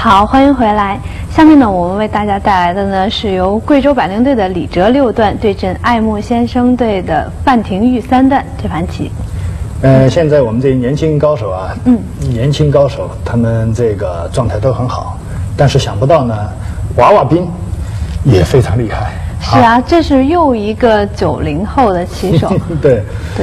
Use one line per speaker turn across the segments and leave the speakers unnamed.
好，欢迎回来。下面呢，我们为大家带来的呢是由贵州百灵队的李哲6段对阵爱慕先生队的范廷玉3段这盘棋。
现在我们这些年轻高手啊，年轻高手他们这个状态都很好，但是想不到呢，娃娃兵也非常厉害。
是啊，这是又一个90后的棋手。
对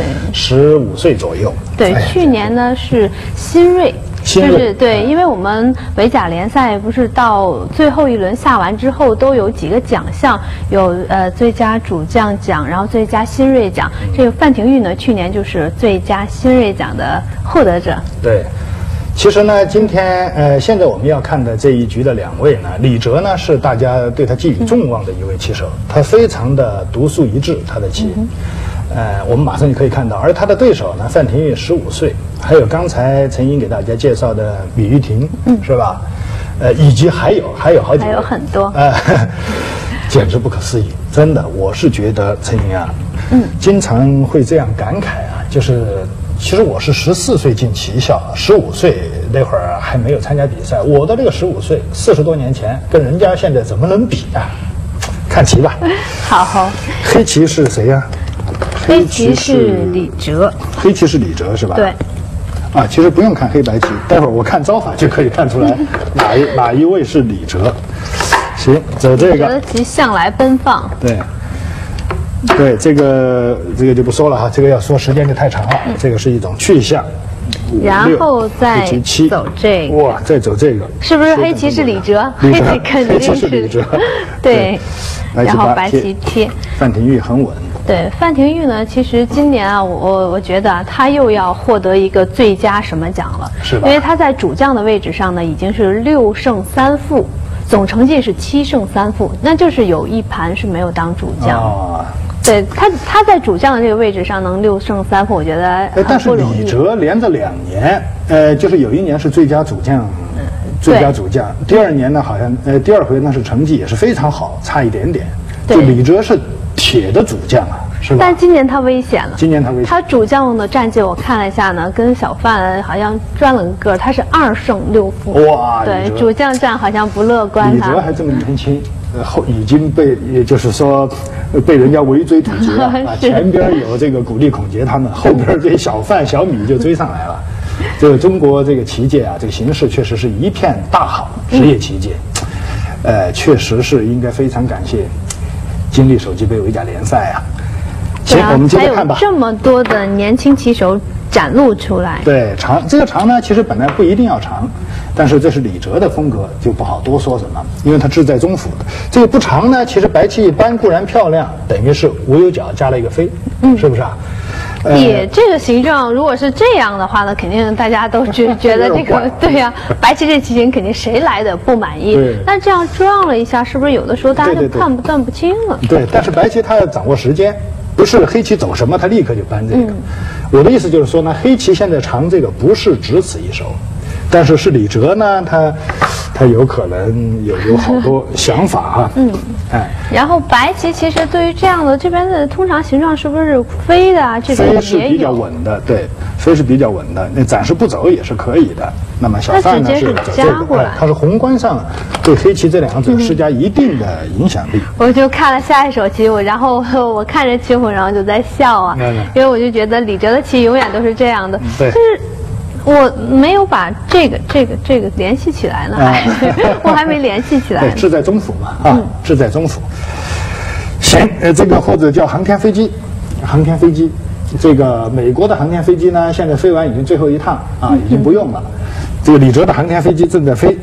，15岁左右。
对，去年呢是新锐。就是对，因为我们围甲联赛不是到最后一轮下完之后都有几个奖项，有最佳主将奖，然后最佳新锐奖。这个范廷玉呢，去年就是最佳新锐奖的获得者。
对，其实呢，今天现在我们要看的这一局的2位呢，李哲呢是大家对他寄予众望的一位棋手，他非常的独树一帜，他的棋。我们马上就可以看到，而他的对手呢，范廷玉15岁，还有刚才陈英给大家介绍的李玉婷，是吧？以及还有好几位，
还有很多，
简直不可思议，真的，我是觉得陈英啊，经常会这样感慨啊，就是其实我是14岁进棋校，15岁那会儿还没有参加比赛，我的这个15岁，40多年前，跟人家现在怎么能比啊？看棋吧。
好，
黑棋是谁呀？
黑棋是李哲，
黑棋是李哲是吧？
对。
啊，其实不用看黑白棋，待会儿我看招法就可以看出来哪一位是李哲。行，走这个。
李哲的棋向来奔放。
对，这个就不说了哈，这个要说时间就太长了。这个是一种去向。
然后再走这个。
哇，再走这个。
是不是黑棋是李哲？黑棋肯定是
李哲。
对。然后白棋贴。
范廷玉很稳。
对，范廷玉呢，其实今年啊，我觉得他又要获得一个最佳什么奖了，
是吧？
因为他在主将的位置上呢，已经是6胜3负，总成绩是7胜3负，那就是有一盘是没有当主将。对，他在主将的这个位置上能6胜3负，我觉得很不容易。
但是李哲连着2年，就是有一年是最佳主将。最佳主将，第2年呢，好像第2回呢是成绩也是非常好，差一点点。就李哲是铁的主将啊，是吧？
但今年他危险了。
今年他危险。
他主将的战绩我看了一下呢，跟小范好像转了个，他是2胜6负。
哇！
对，主将战好像不乐观。
李哲还这么年轻，已经被也就是说被人家围追堵截了啊！前边有这个古力孔杰他们，后边这小范小米就追上来了。这个中国这个棋界啊，这个形势确实是一片大好，职业棋界，确实是应该非常感谢金立手机杯围甲联赛啊。行，我们接着看吧。
还有这么多的年轻棋手展露出来。
对，这个长呢，其实本来不一定要长，但是这是李哲的风格，就不好多说什么，因为他志在中府。这个不长呢，其实白棋一般固然漂亮，等于是无有角加了一个飞，是不是啊？
也这个形状，如果是这样的话呢，肯定大家都觉得这个对呀，白棋这棋形肯定谁来的不满意。但这样撞了一下，是不是有的时候大家就断不清了？
对，但是白棋它要掌握时间，不是黑棋走什么，它立刻就搬这个。我的意思就是说呢，黑棋现在长这个不是只此一手，但是李哲呢，他有可能有好多想法啊。
然后白棋其实对于这样的这边的通常形状是不是飞的啊？这边也有。
飞是比较稳的，对，飞是比较稳的。那暂时不走也是可以的。那么小范呢是走这个，它是宏观上对黑棋这2者施加一定的影响力。
我就看了下一手棋，然后我看着棋谱，然后就在笑啊，因为我就觉得李哲的棋永远都是这样的，就是。我没有把这个联系起来呢，我还没联系起来。
对，志在中府嘛，志在中府。行，这个或者叫航天飞机，这个美国的航天飞机呢，现在飞完已经最后一趟啊，已经不用了。这个李哲的航天飞机正在飞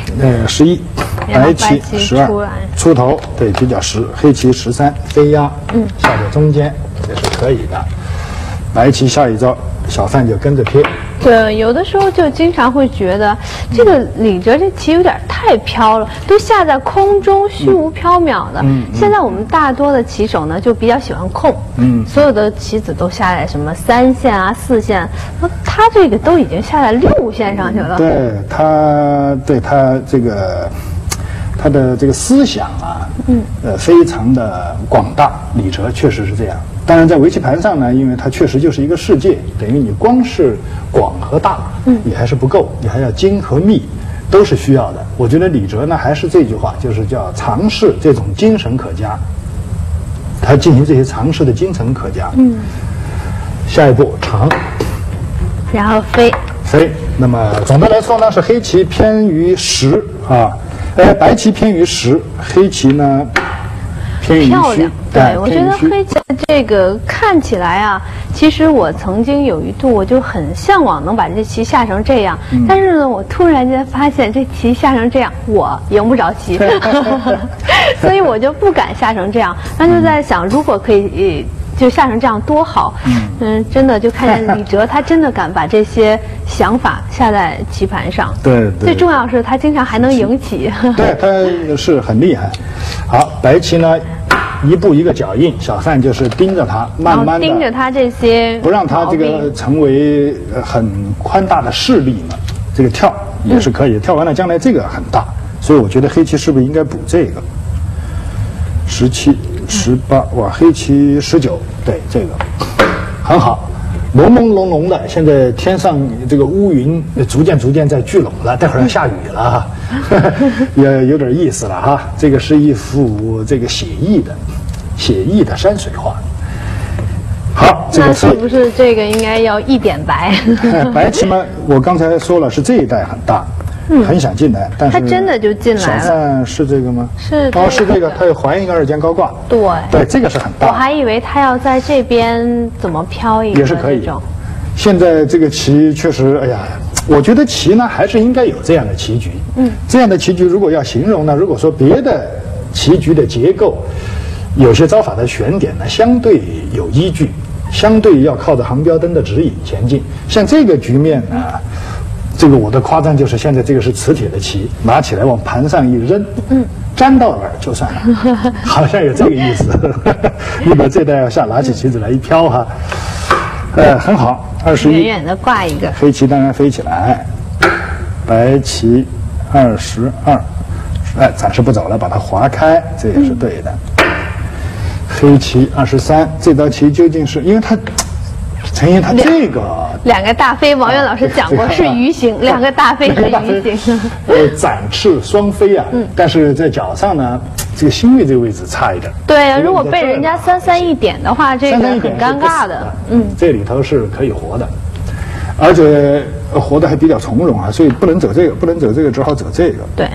，11，白棋12出头，对，比较实，黑棋13飞压，下在中间，这是可以的。白棋下一招，小范就跟着贴。
对，有的时候就经常会觉得这个李哲这棋有点太飘了，都下在空中，虚无缥缈的。现在我们大多的棋手呢，就比较喜欢控，所有的棋子都下在什么3线啊、4线，他这个都已经下在6线上去了。
对他这个。他的这个思想啊，非常的广大。李哲确实是这样。当然，在围棋盘上呢，因为它确实就是一个世界，等于你光是广和大，也还是不够，你还要精和密， 都是需要的。我觉得李哲呢，还是这句话，就是叫尝试这种精神可嘉，他进行这些尝试的精神可嘉。下一步长，
然后飞。
那么总的来说呢，是黑棋偏于实啊，白棋偏于实，黑棋呢偏于虚。
对，我觉得黑棋这个看起来啊，其实我曾经有一度我就很向往能把这棋下成这样，但是呢，我突然间发现这棋下成这样，我赢不着棋，所以我就不敢下成这样。那就在想，如果可以。就下成这样多好，真的就看见李哲他真的敢把这些想法下在棋盘上。
对，
最重要是他经常还能赢棋。
对，他是很厉害。好，白棋呢，一步一个脚印，小范就是盯着他，慢慢的
盯着他这些，
不让他这个成为很宽大的势力嘛。这个跳也是可以，跳完了将来这个很大，所以我觉得黑棋是不是应该补这个17、18，哇，黑棋19，对，这个很好，朦朦胧胧的，现在天上这个乌云逐渐在聚拢了，待会儿要下雨了，也有点意思了哈。这个是一幅这个写意的山水画。好，这个
是不是这个应该要一点白？
白棋嘛，我刚才说了是这一带很大。很想进来，但是
他真的就进来了。
小范是这个吗？
是
是这个，他要还一个二间高挂。对，这个是很大。
我还以为他要在这边怎么飘一个，
也是可以。现在这个棋确实，哎呀，我觉得棋呢还是应该有这样的棋局。这样的棋局如果要形容呢，如果说别的棋局的结构，有些招法的选点呢，相对有依据，相对要靠着航标灯的指引前进。像这个局面呢。这个我的夸张就是现在这个是磁铁的棋，拿起来往盘上一扔，粘到哪儿就算了，好像有这个意思。你把这袋要下，拿起棋子来一飘哈，很好，21，
远远的挂一个。
黑棋当然飞起来，白棋22，暂时不走了，把它划开，这也是对的。黑棋23，这道棋究竟是因为它。陈毅他这个
两个大飞，王源老师讲过是鱼形，两个大飞是鱼形。
展翅双飞啊，但是在脚上呢，这个心率这个位置差一点。
对啊，如果被人家331点的话，这个很尴尬的。
这里头是可以活的，而且活得还比较从容啊，所以不能走这个，不能走这个，只好走这个。
对。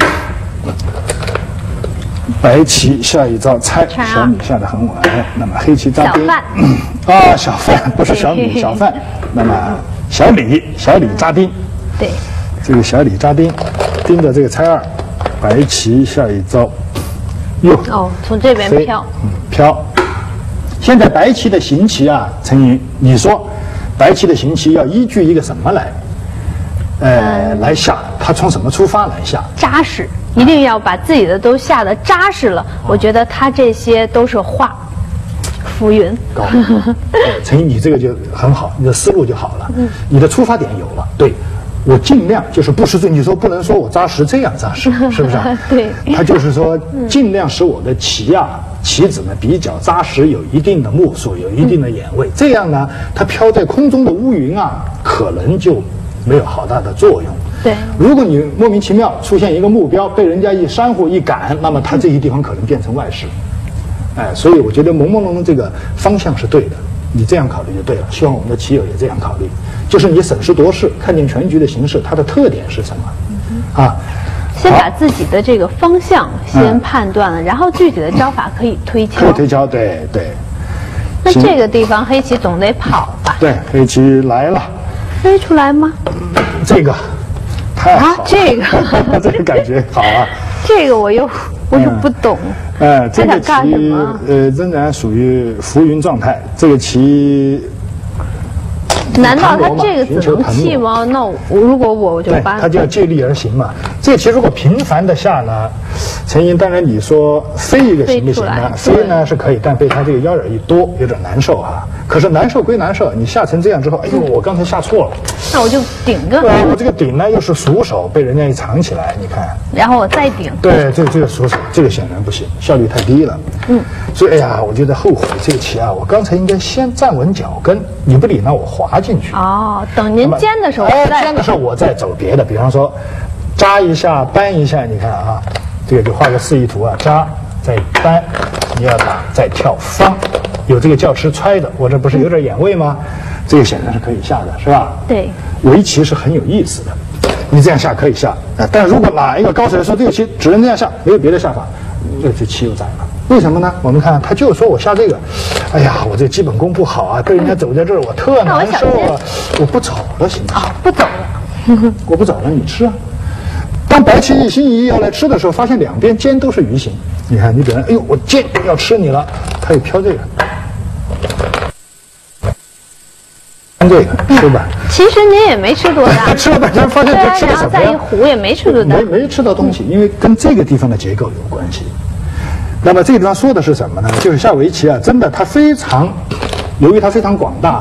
白棋下一招拆，小米下得很稳。那么黑棋扎钉。小范不是小米，小范。那么小李扎钉。
对。
这个小李扎钉，盯着这个拆2，白棋下一招。
从这边飘。
飘。现在白棋的行棋啊，陈莹，你说白棋的行棋要依据一个什么来？来下，他从什么出发来下？
扎实。一定要把自己的都下得扎实了，我觉得他这些都是画浮云。
高，陈毅，你这个就很好，你的思路就好了，你的出发点有了。对，我尽量就是不失罪，你说不能说我扎实这样扎实，是不是？
对，
他就是说尽量使我的棋子呢比较扎实，有一定的目数，有一定的眼位，这样呢，它飘在空中的乌云啊，可能就没有好大的作用。
对，
如果你莫名其妙出现一个目标，被人家一煽乎一赶，那么它这些地方可能变成外势。所以我觉得朦朦胧胧这个方向是对的，你这样考虑就对了。希望我们的棋友也这样考虑，就是你审时度势，看见全局的形势，它的特点是什么？
先把自己的这个方向先判断了，然后具体的招法可以推敲。
可以推敲，对。
那这个地方黑棋总得跑吧？
对，黑棋来了。
飞出来吗？
这个。太好了，
这个
这个感觉好啊！
这个我又不懂。
这个棋仍然属于浮云状态。这个棋，
难道他这个只能弃吗？那如果我就把
他就要借力而行嘛。这个棋如果频繁的下呢，陈莹，当然你说飞一个行不行呢？飞呢是可以，但被他这个腰眼一多，有点难受啊。可是难受归难受，你下成这样之后，哎呦，我刚才下错了，
那我就顶个。
我这个顶呢又是熟手，被人家一藏起来，你看。
然后我再顶。
对，这个熟手，这个显然不行，效率太低了。所以哎呀，我觉得后悔这个棋啊，我刚才应该先站稳脚跟，你不理呢，我滑进去。
等您尖的时候，
尖的时候我再走别的，比方说。 扎一下，扳一下，你看啊，这个就画个示意图啊，扎再扳，你要打再跳方，有这个教吃揣的，我这不是有点眼位吗？这个显然是可以下的，是吧？
对，
围棋是很有意思的，你这样下可以下，但如果哪一个高手说这个棋只能这样下，没有别的下法，这棋又窄了。为什么呢？我们看，他就说我下这个，哎呀，我这基本功不好啊，跟人家走在这儿，我特难受啊，我不走了，行不行？
不走了，
我不走了，你吃啊。当白棋一心一意要来吃的时候，发现两边尖都是鱼形。你看，你本来哎呦，我尖要吃你了，他又飘这个。这个吃吧，
其实您也没吃多大，
吃了半天发现这吃了什么呀？
然后再一糊也没吃多大，
没吃到东西，因为跟这个地方的结构有关系。那么这个地方说的是什么呢？就是下围棋啊，真的它非常，由于它非常广大，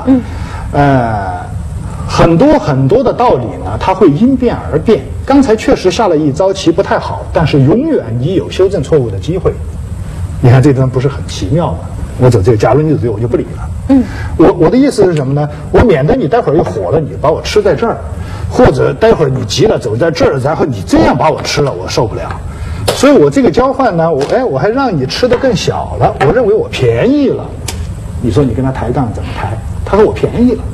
很多的道理呢，它会因变而变。刚才确实下了一招棋不太好，但是永远你有修正错误的机会。你看这地方不是很奇妙吗？我走这个，假如你走这个，我就不理了。我的意思是什么呢？我免得你待会儿又火了，你把我吃在这儿，或者待会儿你急了走在这儿，然后你这样把我吃了，我受不了。所以我这个交换呢，我还让你吃得更小了，我认为我便宜了。你说你跟他抬杠怎么抬？他说我便宜了，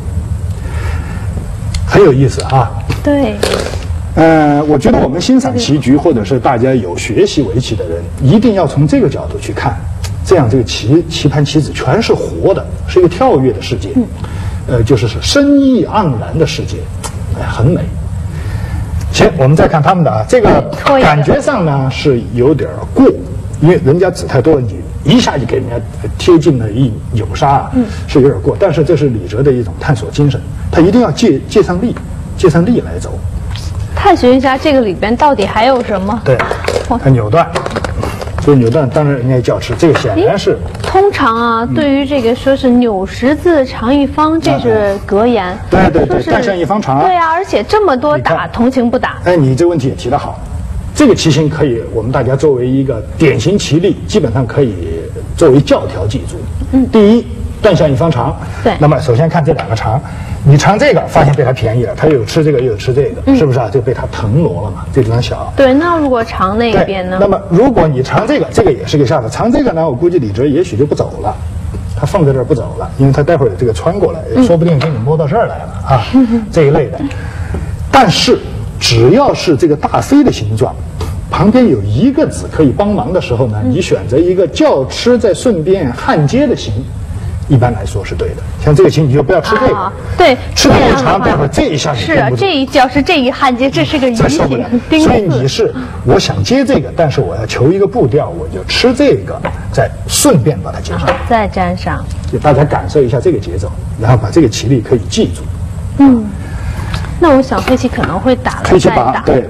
很有意思啊。
对。
我觉得我们欣赏棋局，或者是大家有学习围棋的人，一定要从这个角度去看。这样这个棋盘棋子全是活的，是一个跳跃的世界，就是生意盎然的世界，很美。行，我们再看他们的啊，这个感觉上呢是有点过，因为人家子太多了，你一下就给人家贴近了一扭杀，是有点过。但是这是李哲的一种探索精神，他一定要借上力来走，
探寻一下这个里边到底还有什么。
对，他扭断。所以扭断当然人家叫吃，这个显然是。
通常啊，对于这个说是扭十字长一方，这是格言。
对，但胜一方长。
对啊，而且这么多打，同情不打。
哎，你这个问题也提得好，这个棋形可以我们大家作为一个典型棋例，基本上可以作为教条记住。第一，断向一方长。
对。
那么首先看这两个长。你尝这个，发现被他便宜了，他又有吃这个，又有吃这个，是不是啊？就被他腾挪了嘛，这地方小。
对，那如果尝那边呢？
那么如果你尝这个，这个也是个下法。尝这个呢，我估计李哲也许就不走了，他放在这儿不走了，因为他待会儿这个穿过来，说不定给你摸到这儿来了啊，这一类的。但是只要是这个大飞的形状，旁边有一个子可以帮忙的时候呢，你选择一个较吃再顺便焊接的形。一般来说是对的，像这个棋你就不要吃这个，
对，
吃这一长，待会儿这一下
是啊，这一脚是这一焊接，这是个鱼形钉子。
所以你是我想接这个，但是我要求一个步调，我就吃这个，再顺便把它接上，
再粘上，
就大家感受一下这个节奏，然后把这个棋力可以记住。
那我想黑棋可能会打了
黑棋
再打，
对。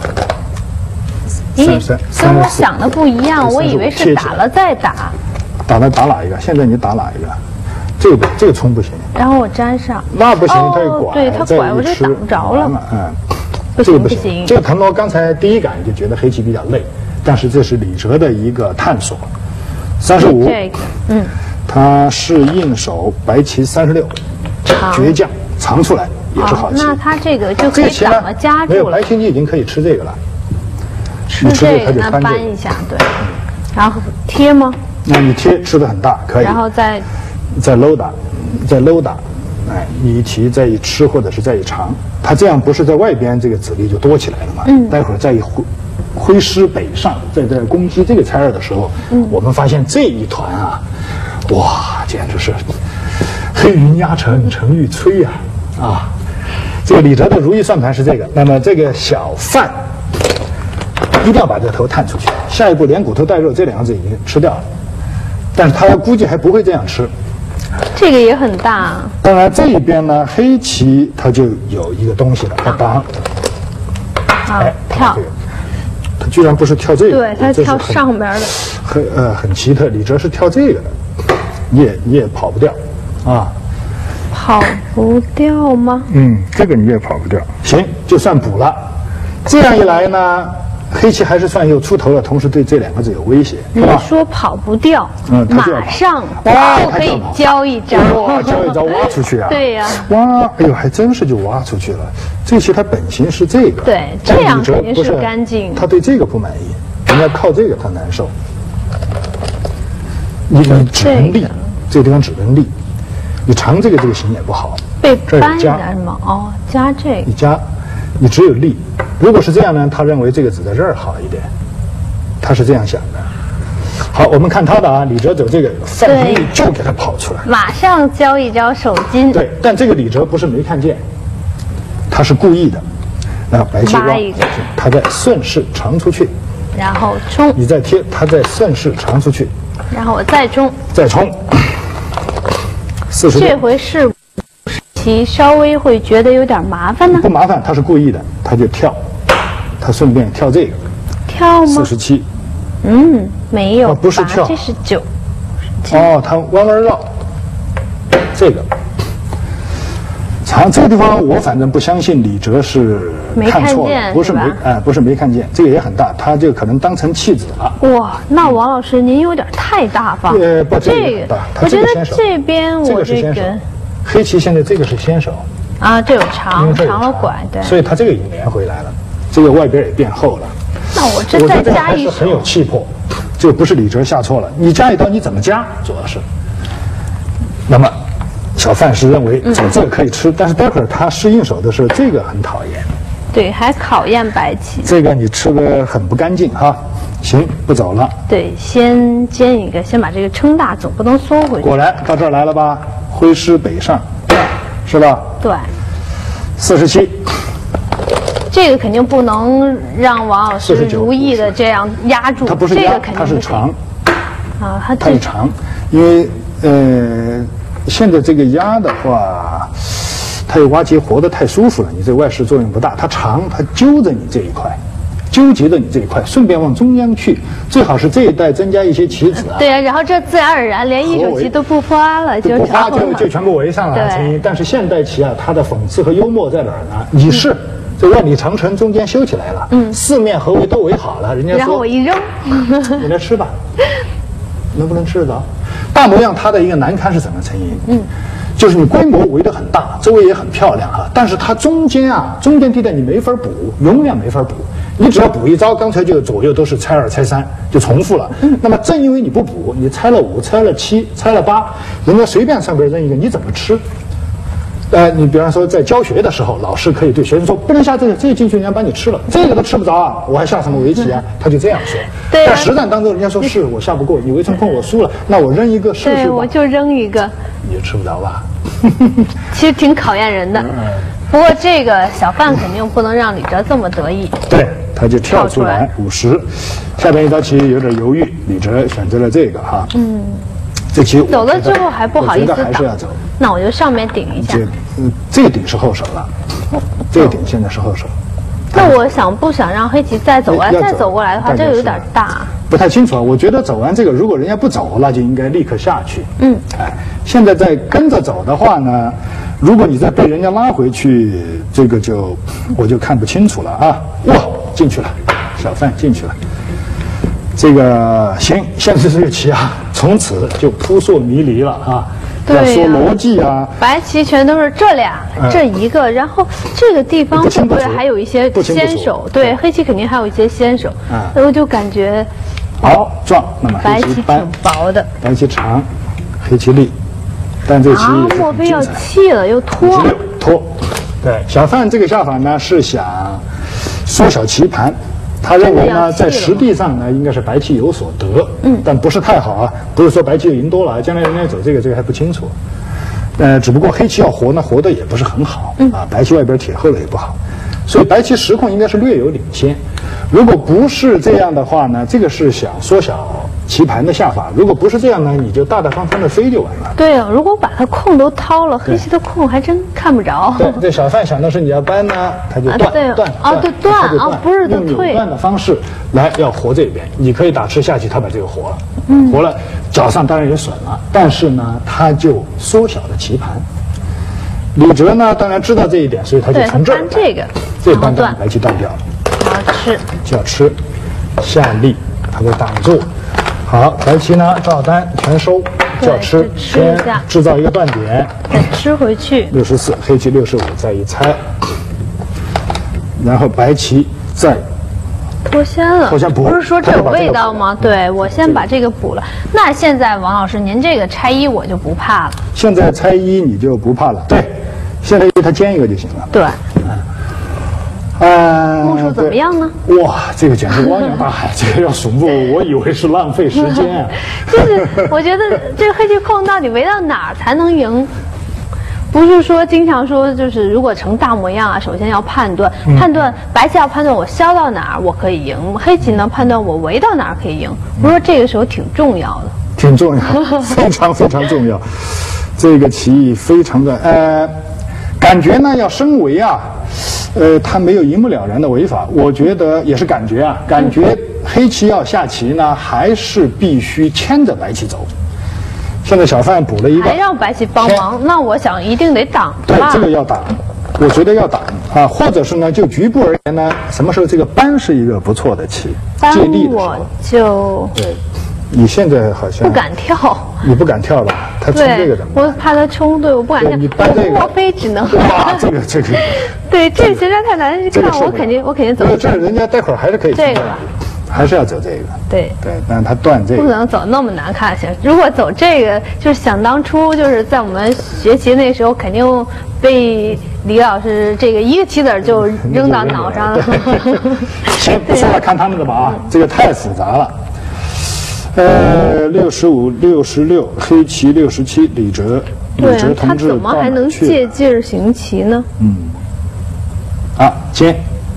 跟我想的不一样，我以为是打了再打。
打哪一个？现在你打哪一个？这个冲不行。
然后我粘上。
那不行，它又拐。
对，它拐，我这挡不着了。
这个不行。这个腾挪，刚才第一感就觉得黑棋比较累，但是这是李哲的一个探索。35，
这个，
他是应手白棋36，倔强藏出来也是好棋。
那他这个就可以挡了夹住了。
没有白棋，你已经可以吃这个了。
吃这个，那搬一下，对。然后贴吗？
那你贴吃的很大，可以。
然后再
搂打，哎，你一提再一吃，或者是再一尝，它这样不是在外边这个子力就多起来了嘛？待会儿再一挥师北上，在攻击这个猜二的时候，我们发现这一团啊，哇，简直是黑云压城，城欲摧呀！啊，这个李哲的如意算盘是这个。那么这个小范一定要把这个头探出去，下一步连骨头带肉这两个字已经吃掉了。但是他估计还不会这样吃，
这个也很大。
当然这一边呢，黑棋它就有一个东西了，它挡，
跳，
他居然不是跳这个，
对，他跳上边
的，很奇特。李哲是跳这个的，你也跑不掉，啊，
跑不掉吗？
这个你也跑不掉。行，就算补了。这样一来呢， 黑棋还是算又出头了，同时对这2个字有威胁，是吧？
说跑不掉，马上就可以教一招，
哇，教一招挖出去啊！
对呀，
挖，哎呦，还真是就挖出去了。这棋它本形是这个，
对，这样肯定是干净。
他对这个不满意，人家靠这个他难受。你只能立，这个地方只能立。你长这个形也不好，
被搬一点是吗？哦，加这个。
你加，你只有立。如果是这样呢，他认为这个子在这儿好一点，他是这样想的。好，我们看他的啊，李哲走这个，范廷钰就给他跑出来，
马上教一招手筋。
对，但这个李哲不是没看见，他是故意的。然后白棋挖一个，他再顺势长出去，
然后冲。
你再贴，他再顺势长出去，
然后我再冲，
再冲。40。
这回是棋稍微会觉得有点麻烦呢。
不麻烦，他是故意的，他就跳，他顺便跳这个。
跳吗
？47。
没有，
不是跳，
这是9。
哦，他弯弯绕，这个。长这个地方，我反正不相信李哲是看错了，不是没看见，这个也很大，他就可能当成弃子了。
哇，那王老师您有点太大方。
不，这个
我觉得这边我这个
黑棋现在这个是先手
啊，这有长了拐，对，
所以他这个也连回来了，这个外边也变厚了。
那我这再加一手，
很有气魄，这个不是李哲下错了，你加一刀你怎么加，主要是。那么。小范是认为走这个可以吃，但是待会儿他试应手的时候，这个很讨厌。
对，还考验白棋。
这个你吃的很不干净哈。行，不走了。
对，先煎一个，先把这个撑大，总不能缩回去。
果然到这儿来了吧？挥师北上，是吧？
对。
47。
这个肯定不能让王老师如意的这样压住。
它不是压，它是长。
啊，
它是长，因为现在这个压的话，它有挖棋活得太舒服了，你这外势作用不大。它长，它揪着你这一块，纠结着你这一块，顺便往中央去，最好是这一带增加一些棋子啊。
对啊，然后这自然而然连一手棋都不花了，
就不花就全部围上了。对。但是现代棋啊，它的讽刺和幽默在哪儿呢？你是这万里长城中间修起来了，四面合围都围好了，人家说，
然后我一扔，
你来吃吧，能不能吃得着？大模样它的一个难堪是怎么成因？就是你规模围得很大，周围也很漂亮哈，但是它中间地带你没法补，永远没法补。你只要补一招，刚才就左右都是猜2猜3，就重复了。那么正因为你不补，你猜了5，猜了7，猜了8，人家随便上边扔一个，你怎么吃？你比方说在教学的时候，老师可以对学生说，不能下这个进去，人家把你吃了，这个都吃不着啊，我还下什么围棋啊？他就这样说。
对。
在实战当中，人家说是我下不过，你围成空我输了，那我扔一个试试吧。
对，我就扔一个，
你就吃不着吧？
其实挺考验人的。不过这个小范肯定不能让李哲这么得意。
对，他就跳出来50，下边一刀棋有点犹豫，李哲选择了这个哈。这棋
走了之后还不好意思
还是要走。
那我就上面顶一下。
这个顶是后手了，这个顶现在是后手。
那我不想让黑棋再走完，再走过来的话，这个有点大。
不太清楚啊，我觉得走完这个，如果人家不走，那就应该立刻下去。现在再跟着走的话呢，如果你再被人家拉回去，这个我就看不清楚了啊。哇，进去了，小范进去了。这个行，现在这个棋啊，从此就扑朔迷离了啊。要说逻辑啊，
白棋全都是这俩，这一个，然后这个地方会不会还有一些先手？对，黑棋肯定还有一些先手。我就感觉
好撞，那么
白棋挺薄的，
白棋长，黑棋立，但这棋
莫非要弃了又拖？
拖，对，小范这个下法呢是想缩小棋盘。他认为呢，在实地上呢，应该是白棋有所得，但不是太好啊，不是说白棋赢多了，将来人家走这个还不清楚，只不过黑棋要活呢，活的也不是很好，白棋外边铁厚了也不好，所以白棋实控应该是略有领先。如果不是这样的话呢，这个是想缩小棋盘的下法，如果不是这样呢，你就大大方方的飞就完了。
对啊，如果把它空都掏了，黑棋的空还真看不着。
对，这小范想的是你要搬呢，他就断，
不是
用扭断的方式来要活这边。你可以打吃下去，他把这个活了，活了，脚上当然也损了，但是呢，他就缩小了棋盘。李哲呢，当然知道这一点，所以他就从这儿
这个
这搬断白棋断掉了。
就要吃，
下力它给挡住。好，白棋呢照单全收，就要吃，先制造一个断点，
再吃回去。
64，黑棋65，再一猜，然后白棋再
脱先了，
补，
不是说这有味道吗？对，我先把这个补了。那现在王老师，您这个拆一我就不怕了。
现在拆一你就不怕了，对，现在它尖一个就行了。
对。目数怎么样呢？
哇，这个简直汪洋大海，这个要数目，我以为是浪费时间啊。
就是我觉得这个黑棋控到底围到哪儿才能赢？不是说经常说，就是如果成大模样啊，首先要判断，白棋要判断我削到哪儿我可以赢，黑棋呢判断我围到哪儿可以赢。我说这个时候挺重要的，
挺重要，非常非常重要。这个棋艺非常的感觉呢要升围啊。他没有一目了然的围法，我觉得也是感觉啊，感觉黑棋要下棋呢，还是必须牵着白棋走。现在小范补了一个，
还让白棋帮忙，那我想一定得挡着吧？
对，这个要挡，我觉得要挡啊，或者是呢，就局部而言呢，什么时候这个扳是一个不错的棋，借力的时候。
我就
对，你现在好像
不敢跳。
你不敢跳吧？他冲这个怎么？
我怕他冲，对，我不敢跳。
你扳这个，
莫非只能？
哇，这个。
对，这实在太难。看我肯定走。
这人家待会儿还是可以
这个，
还是要走这个。
对，
但是他断这个。
不可能走那么难看行。如果走这个，就是想当初就是在我们学棋那时候，肯定被李老师这个一个棋子就扔到脑上了。
行，不说了，看他们的吧啊，这个太复杂了。65、66，黑棋67，李哲同志
他怎么还能借劲儿行棋呢？
尖，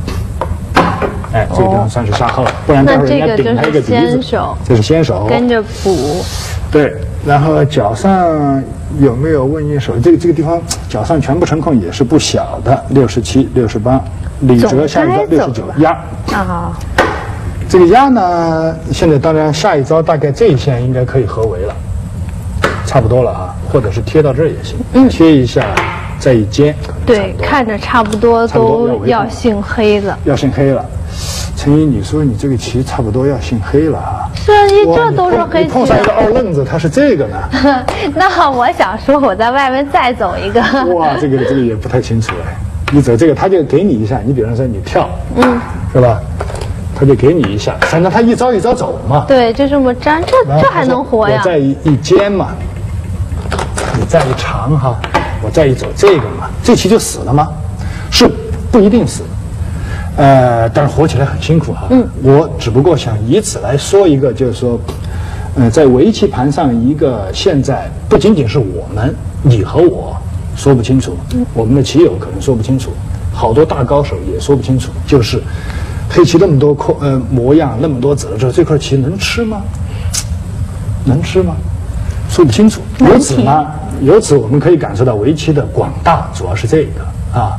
这个地方算是杀后了，不然待会儿人家顶他一个鼻子。这是先手，
跟着补。
对，然后脚上有没有问一手？这个地方脚上全部成空也是不小的，67、68，李哲下一招69压。这个压呢，现在当然下一招大概这一线应该可以合围了，差不多了啊，或者是贴到这儿也行，贴一下再一尖。
对，看着差不多都要姓黑了。
要姓黑了，陈怡，你说你这个棋差不多要姓黑了啊？
是啊，这都是黑棋。
你碰上一个二愣子，他是这个呢。
那我想说，我在外面再走一个。
哇，这个也不太清楚哎。你走这个，他就给你一下，你比方说你跳，是吧？他就给你一下，反正他一招一招走嘛。
对，就这么粘，这还能活呀？
我再一尖嘛，你再一长哈，我再一走这个嘛，这棋就死了吗？是不一定死，但是活起来很辛苦哈。我只不过想以此来说一个，就是说，在围棋盘上一个现在不仅仅是我们，你和我说不清楚，我们的棋友可能说不清楚，好多大高手也说不清楚，就是黑棋那么多模样，那么多子，这块棋能吃吗？能吃吗？说不清楚。由此我们可以感受到围棋的广大，主要是这个啊。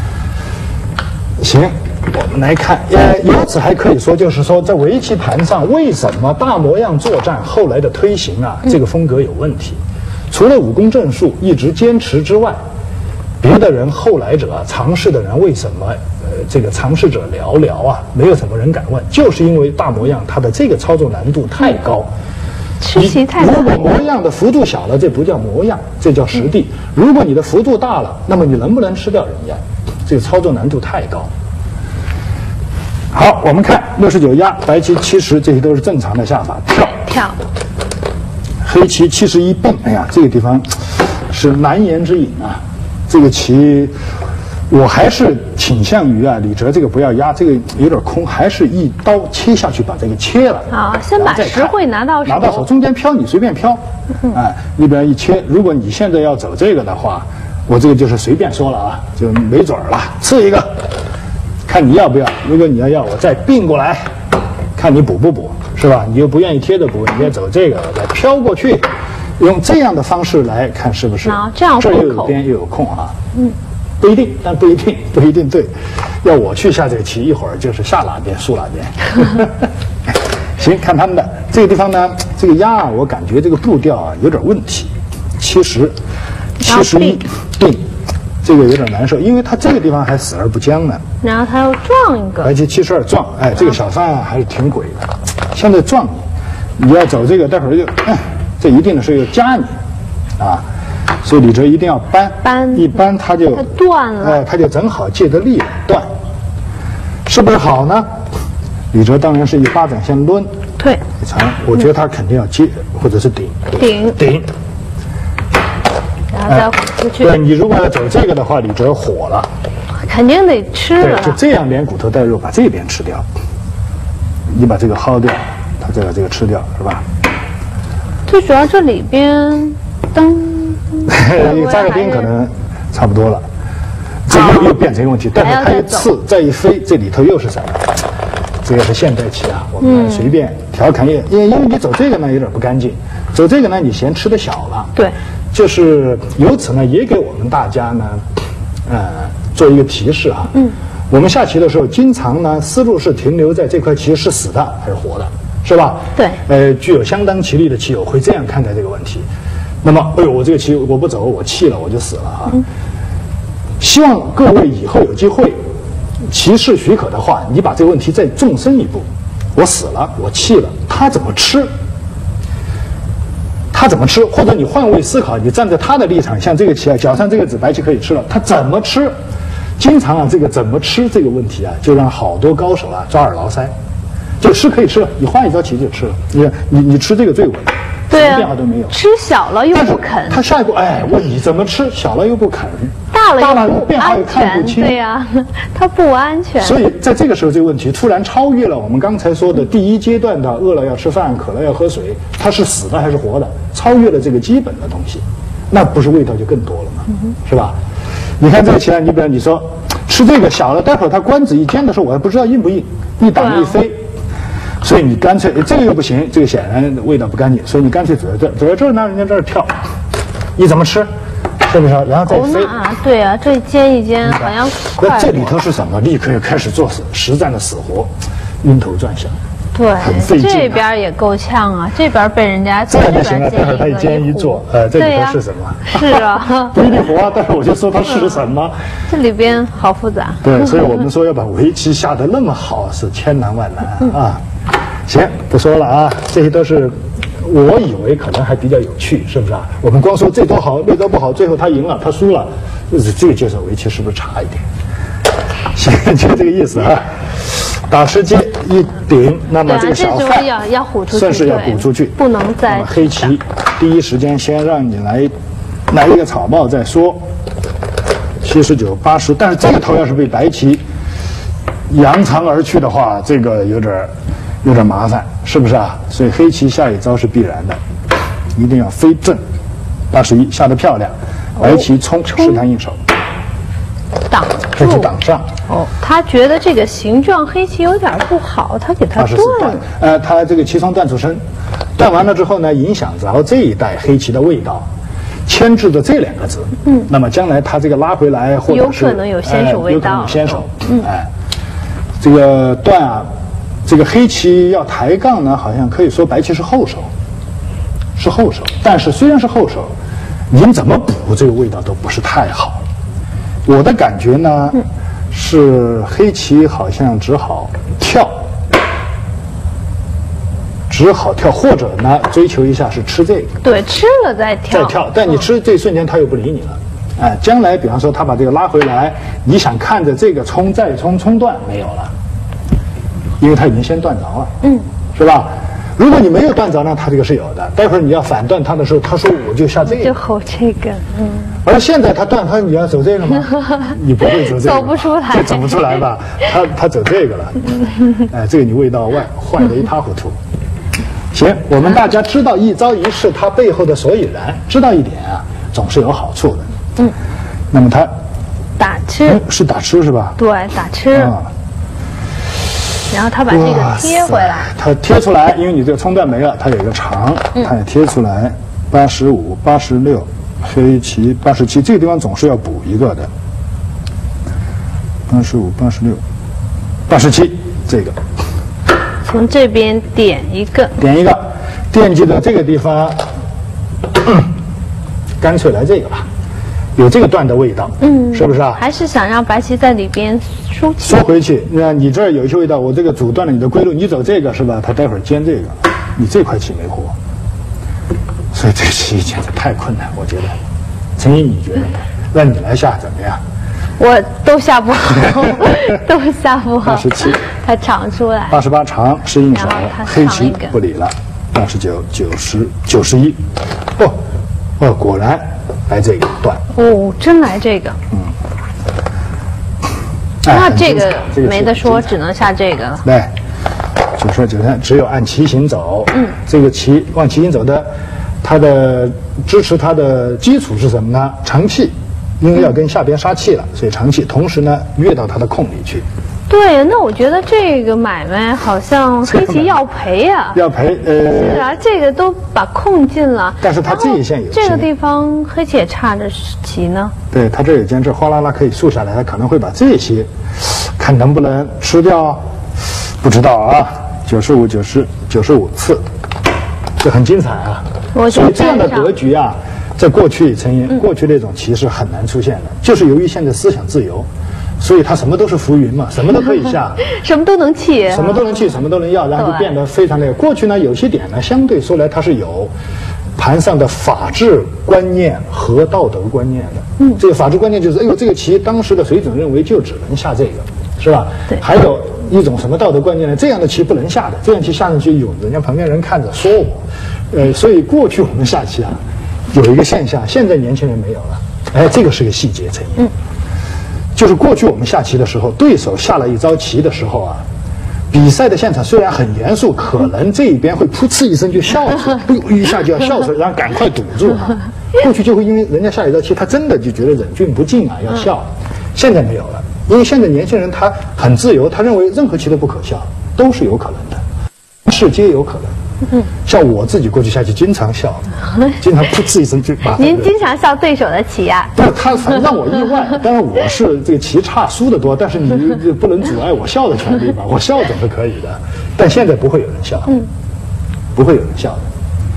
行，我们来看，由此还可以说，就是说，在围棋盘上，为什么大模样作战后来的推行啊，这个风格有问题？除了武功正数一直坚持之外，别的人后来者尝试的人为什么这个尝试者寥寥啊，没有什么人敢问，就是因为大模样它的这个操作难度太高。
吃棋太难。
如果模样的幅度小了，这不叫模样，这叫实地。如果你的幅度大了，那么你能不能吃掉人家？这个操作难度太高。好，我们看69压，白棋70，这些都是正常的下法。
跳。
黑棋71蹦，哎呀，这个地方是难言之隐啊。这个棋，我还是倾向于啊，李哲这个不要压，这个有点空，还是一刀切下去把这个切了。
好，先把实惠拿到手。
拿到手，中间飘你随便飘，你比方一切，如果你现在要走这个的话，我这个就是随便说了啊，就没准儿了，刺一个，看你要不要。如果你要，我再并过来，看你补不补，是吧？你又不愿意贴着补，你要走这个再飘过去。用这样的方式来看是不是？
这样
这又有边又有空啊。不一定，但不一定对。要我去下这个棋，一会儿就是下哪边输哪边。行，看他们的这个地方呢，这个压啊，我感觉这个步调啊有点问题。70、71定， 这个有点难受，因为他这个地方还死而不僵呢。
然后他又撞一个，
白棋72撞，哎，这个小三啊还是挺鬼的。现在撞你，你要走这个，待会儿就，这一定是要夹你，啊，所以李哲一定要扳，一扳他就
断了，
哎，他就正好借着力断，是不是好呢？李哲当然是一巴掌先抡，
退，
我觉得他肯定要接或者是顶，
然后再回出去。
对，你如果要走这个的话，李哲火了，
肯定得吃了。
对，就这样连骨头带肉把这边吃掉，你把这个薅掉，他再把这个吃掉，是吧？
最主要这里边
扎个钉可能差不多了，这又变成一个问题。但是它一刺再一飞，这里头又是什么？这个是现代棋啊，我们随便调侃因为你走这个呢有点不干净，走这个呢你嫌吃的小了。
对，
就是由此呢也给我们大家呢，做一个提示啊。我们下棋的时候经常呢思路是停留在这块棋是死的还是活的，是吧？
对。
具有相当棋力的棋友会这样看待这个问题。那么，我这个棋我不走，我弃了我就死了啊。希望各位以后有机会，棋势许可的话，你把这个问题再纵深一步。我死了，我弃了，他怎么吃？他怎么吃？或者你换位思考，你站在他的立场，像这个棋啊，脚上这个子白棋可以吃了，他怎么吃？经常啊，这个怎么吃这个问题啊，就让好多高手啊抓耳挠腮。就吃可以吃了，你换一招棋就吃了。你吃这个最稳，
对啊，
什么变化都没有。
吃小了又不肯，
他下一步问你怎么吃，小了又不肯，
大了又
变化又看不清，
对呀，他不安全。
所以在这个时候，这个问题突然超越了我们刚才说的第一阶段的饿了要吃饭，渴了要喝水，它是死的还是活的，超越了这个基本的东西，那不是味道就更多了吗？是吧？你看这个棋啊，你比如你说吃这个小了，待会儿他官子一尖的时候，我还不知道硬不硬，一挡一飞。所以你干脆这个又不行，这个显然味道不干净，所以你干脆走在这儿呢，人家这儿跳，你怎么吃？是不是？然后再飞。
对啊，这尖一尖好像快。
那这里头是什么？立刻又开始做实战的死活，晕头转向。
对，
很费劲。
这边也够呛啊，这边被人家
这样就行了。待会儿他一尖一坐，这里头是什么？
是啊，
不一定活啊，但是我就说它是什么。
这里边好复杂。
对，所以我们说要把围棋下得那么好是千难万难啊。行，不说了啊，这些都是我以为可能还比较有趣，是不是啊？我们光说这招好那招不好，最后他赢了，他输了，这个介绍围棋是不是差一点？行，就这个意思啊。打吃街一顶，那么这个小范
要唬出去，
算是要唬出去，
不能再。
黑棋第一时间先让你来一个草帽再说，79、80，但是这个头要是被白棋扬长而去的话，这个有点麻烦，是不是啊？所以黑棋下一招是必然的，一定要飞正，81下得漂亮，白棋冲试探应手，
挡
这是挡上。
他觉得这个形状黑棋有点不好，他给它断了。
他这个棋从断出身，断完了之后呢，影响着这一代黑棋的味道。牵制着这2个字，那么将来他这个拉回来，或者是
有可能有先手味道，
有可能有先手，这个断啊，这个黑棋要抬杠呢，好像可以说白棋是后手，但是虽然是后手，您怎么补这个味道都不是太好。我的感觉呢，是黑棋好像只好跳，或者呢追求一下是吃这个。
对，吃了再跳。
但你吃这一瞬间他又不理你了。将来比方说他把这个拉回来，你想看着这个冲再冲断没有了，因为他已经先断着了，是吧？如果你没有断着呢，他这个是有的。待会儿你要反断他的时候，他说我就下这个，
就吼这个，
而现在他断他，你要走这个吗？你不会走这个，
走不出来，
走不出来吧？他走这个了，这个你味道坏得一塌糊涂。行，我们大家知道一招一式它背后的所以然，知道一点啊，总是有好处的。那么他
打吃
是打吃是吧？
对，打吃。然后他把这个贴回来，
他贴出来，因为你这个冲断没了，它有一个长，它也贴出来。85、86，黑棋87，这个地方总是要补一个的。85、86、87，这个
从这边点一个，
惦记的这个地方，干脆来这个吧。 有这个断的味道，是不是啊？
还是想让白棋在里边收气。
收回去，那你这儿有一些味道，我这个阻断了你的归路，你走这个是吧？他待会儿煎这个，你这块棋没活，所以这个棋简直太困难，我觉得。陈毅，你觉得呢？让你来下怎么样？
我都下不好，都下不好。
87，
他长出来。
88长是应手，黑棋不理了。89、90、91，果然来这个断。
哦，真来这个。那这个没得说，只能下这个了。
对，90、93，只有按棋形走。这个棋往棋形走的，它的支持它的基础是什么呢？长气，因为要跟下边杀气了，所以长气。同时呢，越到它的空里去。
对，那我觉得这个买卖好像黑棋要赔呀。
要赔，
是啊，这个都把空进了。
但是它这一线有
这个地方黑棋也差着棋呢。
对，它这有尖，这哗啦啦可以竖下来，它可能会把这些，看能不能吃掉，不知道啊。95、90、95次，这很精彩啊。所以这样的格局啊，在过去过去那种棋是很难出现的，就是由于现在思想自由。所以他什么都是浮云嘛，什么都可以下，
什么都能弃，
什么都能弃，什么都能要，然后就变得非常的。过去呢，有些点呢，相对说来它是有盘上的法治观念和道德观念的。这个法治观念就是，哎呦，这个棋当时的水准认为就只能下这个，是吧？
对。
还有一种什么道德观念呢？这样的棋不能下的，这样棋下上去有人家旁边人看着说我，所以过去我们下棋啊，有一个现象，现在年轻人没有了。哎，这个是个细节，陈毅。就是过去我们下棋的时候，对手下了一招棋的时候啊，比赛的现场虽然很严肃，可能这一边会噗呲一声就笑出来，一下就要笑出来，然后赶快堵住他。过去就会因为人家下一招棋，他真的就觉得忍俊不禁啊，要笑。现在没有了，因为现在年轻人他很自由，他认为任何棋都不可笑，都是有可能的，世皆有可能。像我自己过去下棋经常笑，经常噗呲一声就把。
您经常笑对手的棋呀？
不是他，反正让我意外。当然我是这个棋差输得多，但是你不能阻碍我笑的权利吧？我笑总是可以的，但现在不会有人笑，不会有人笑的。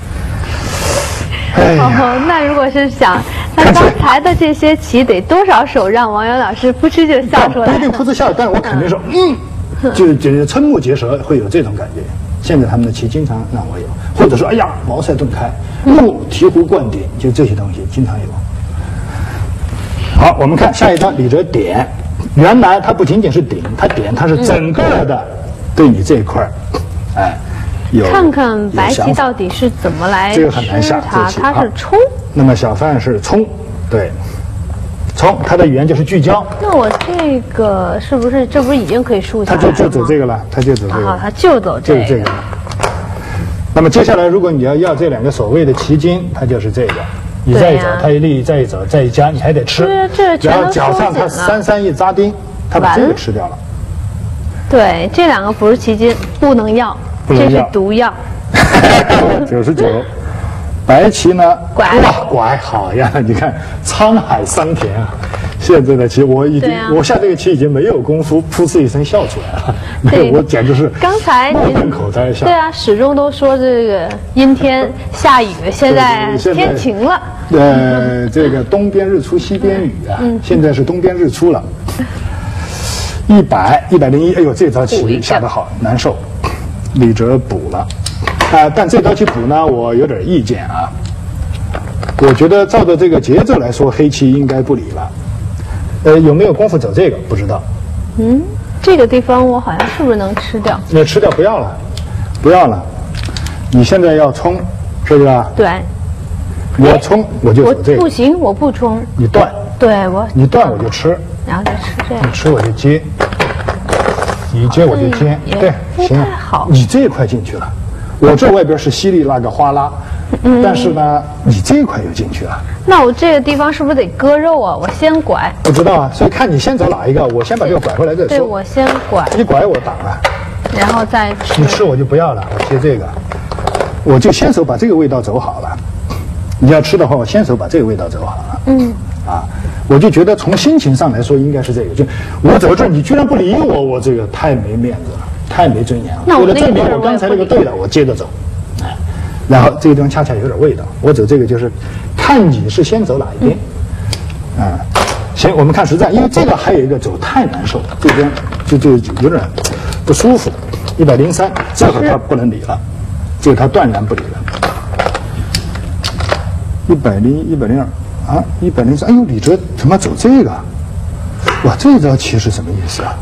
哎呀，
那如果是想，那刚才的这些棋得多少手让王源老师噗嗤就笑出来？
不一定噗嗤笑，但是我肯定说就是瞠目结舌，会有这种感觉。现在他们的棋经常让我有，或者说哎呀茅塞顿开，目醍醐灌顶，就这些东西经常有。好，我们看下一张李哲点，原来它不仅仅是顶，它是整个的对你这一块，哎，有
看看白棋到底是怎么来
这个很难下，
它是冲。
那么小范是冲，对。冲，它的语言就是聚焦。
那我这个是不是这不是已经可以竖下来了吗？
他就走这个了，他就走这个。
他就走这个。
就是这个。那么接下来，如果你要这两个所谓的棋筋，它就是这个，你再一走，它一立，再一走，再一夹，你还得吃。然后脚上它3-3一扎钉，它把这个吃掉了。
对，这两个不是棋筋，不能要，这是毒药。
99。白棋呢？拐好呀！你看沧海桑田啊！现在的棋，我下这个棋已经没有功夫噗呲一声笑出来了，对，我简直是
刚才
闷口才笑。
对啊，始终都说这个阴天下雨，现在天晴了。
这个东边日出西边雨啊，现在是东边日出了。100、101，哎呦，这招棋下得好，难受。李哲补了。但这招棋补呢，我有点意见啊。我觉得照着这个节奏来说，黑棋应该不理了。有没有功夫走这个？不知道。
这个地方我好像是不是能吃掉？
那吃掉不要了，不要了。你现在要冲，是不是啊？
对。
我冲我就走这个。
不行，我不冲。
你断。
对我。
你断我就吃。
然后再吃这个。
你吃我就接。你接我就接。对，行。
好。
你这一块进去了。我这外边是犀利那个哗啦，但是呢，你这一块又进去了。
那我这个地方是不是得割肉啊？我先拐。
不知道啊，所以看你先走哪一个，我先把这个拐回来再说。
对，我先拐。
一拐我挡了，
然后再吃。
你吃我就不要了，我接这个，我就先手把这个味道走好了。你要吃的话，我先手把这个味道走好了。我就觉得从心情上来说，应该是这个。就我走这儿，你居然不理我，我这个太没面子了。太没尊严了。为了证明我刚才那个对了，我接着走，然后这个地方恰恰有点味道。我走这个就是看你是先走哪一边， 行，我们看实战，因为这个还有一个走太难受，这边就有点不舒服。103，这会他不能理了，这个他断然不理了。101、102啊，103，哎呦，李哲怎么走这个？哇，这招棋是什么意思啊？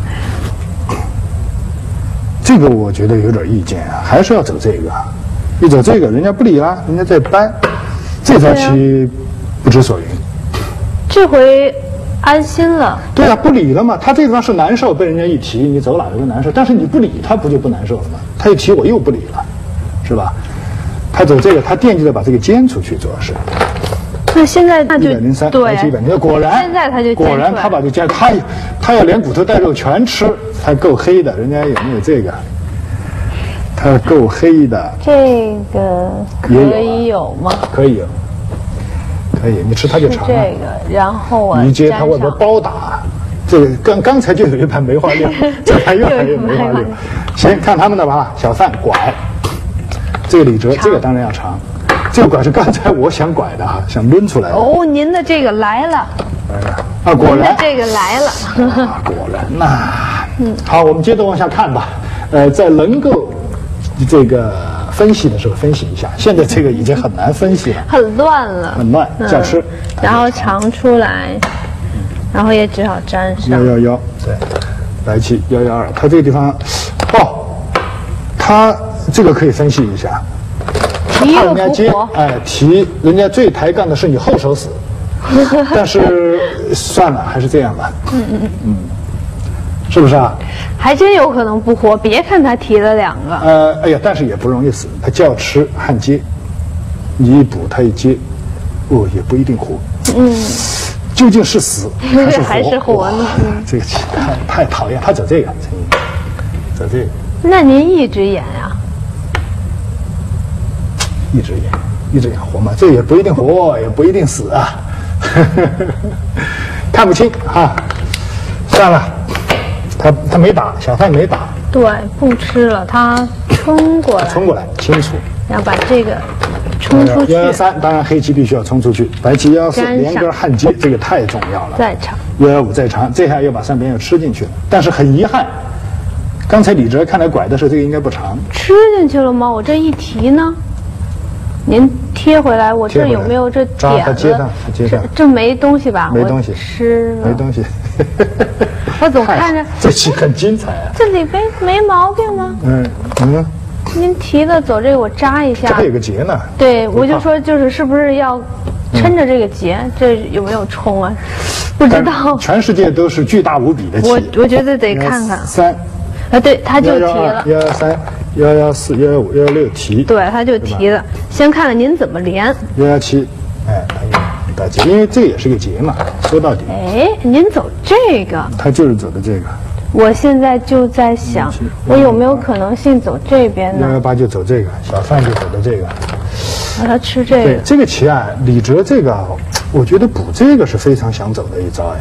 这个我觉得有点意见啊，还是要走这个。一走这个，人家不理了，人家再掰，这招棋不知所云。
这回安心了。
对啊，不理了嘛。他这地方是难受，被人家一提，你走哪都难受。但是你不理他，不就不难受了吗？他一提我又不理了，是吧？他走这个，他惦记着把这个尖出去，主要是。
那现在那就
103，
对
103，果然，
现在他就
果然他把这尖，他要连骨头带肉全吃，才够黑的。人家有没有这个？他够黑的。
这个可以有吗？
可以有，可以。你吃它就长了。
这个，然后我
你接它外边包打。这个刚才就有一盘梅花六，这盘又还有梅花六。行，看他们的吧。小范拐，这个李哲，这个当然要长。这个拐是刚才我想拐的啊，想抡出来的。
哦，您的这个来了。
来了啊，果然。
您的这个来了。
啊，果然呐。好，我们接着往下看吧。在能够这个分析的时候分析一下，现在这个已经很难分析了，
很乱了，
很乱，叫吃。
然后长出来，然后也只好粘上。
111，对，白棋112，它这个地方，哦，它这个可以分析一下。
提
怕人家接，
火，
提人家最抬杠的是你后手死，但是算了，还是这样吧。是不是啊？
还真有可能不活。别看他提了2个，
哎呀，但是也不容易死。他叫吃汉接，你一补他一接，哦，也不一定活。究竟是死
还是活呢？
这个棋太讨厌。他走这个，走这个。
那您一只眼呀？
一只眼活吗？这也不一定活，也不一定死啊。看不清哈，算了。他没打，小范没打。
对，不吃了，他冲过来。
冲过来，清楚。
要把这个冲出去。
113，当然黑棋必须要冲出去。白棋114，连根焊接，这个太重要了。
再长。
115再长，这下又把上边又吃进去了。但是很遗憾，刚才李哲看来拐的时候，这个应该不长。
吃进去了吗？我这一提呢？您贴回来，我这有没有这点
他接上，
这没东西吧？
没东西，
吃了
没东西。
我总看着
这棋很精彩啊。
这里边没毛病吗？
您
提的走这个，我扎一下。
这还有个结呢。
对，我就说是不是要抻着这个结？这有没有冲啊？不知道。
全世界都是巨大无比的棋。
我觉得得看看。
3，
对，他就提了。
113、114、115、116提。
对，他就提了。先看看您怎么连。
117，打结，因为这也是个结嘛，说到底。
您走这个。
他就是走的这个。
我现在就在想，我有没有可能性走这边呢
？118就走这个，小范就走的这个。
让他吃这个。
对，这个棋啊，李哲这个，我觉得补这个是非常想走的一招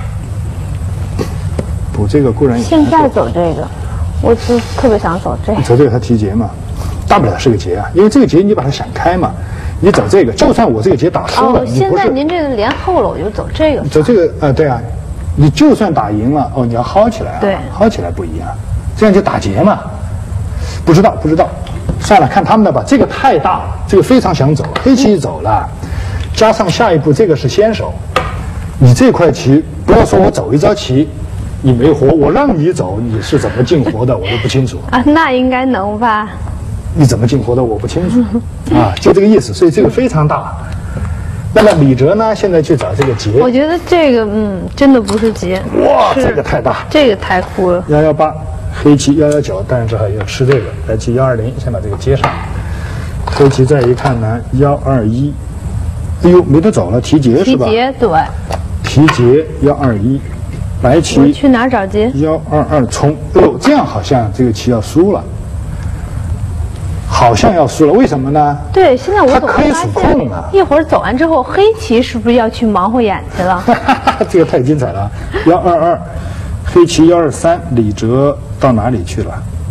补这个固然也。
现在走这个，我就特别想走这个。
走这个他提结嘛，大不了是个结啊，因为这个结你把它闪开嘛。你走这个，就算我这个结打输了，
现在您这个连后了，我就走这个。
走这个对啊，你就算打赢了，你要薅起来啊，
对，
薅起来不一样，这样就打结嘛。不知道，算了，看他们的吧。这个太大了，这个非常想走，黑棋走了，加上下一步这个是先手，你这块棋不要说我走一招棋，你没活，我让你走，你是怎么进活的，我都不清楚
啊。那应该能吧？
你怎么进活的我不清楚啊，就这个意思，所以这个非常大。那么李哲呢，现在去找这个结，
我觉得这个真的不是结。
哇，这个太大，
这个太酷了。
118，黑棋119，当然这还要吃这个，白棋120，先把这个接上。黑棋再一看呢，121，哎呦，没得走了，提结是吧？
提结对。
提结121，白棋
我去哪儿找结
？122冲，这样好像这个棋要输了。好像要输了，为什么呢？
对，现在我总
发现
一会儿走完之后，黑棋是不是要去忙活眼去了？
这个太精彩了！122，黑棋123，李哲到哪里去了？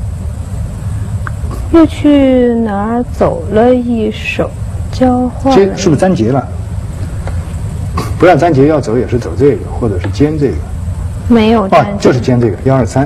又去哪儿走了一手交换？
是不是粘结了？ 不要粘结要走也是走这个，或者是尖这个。
没有粘结，
就是尖这个123。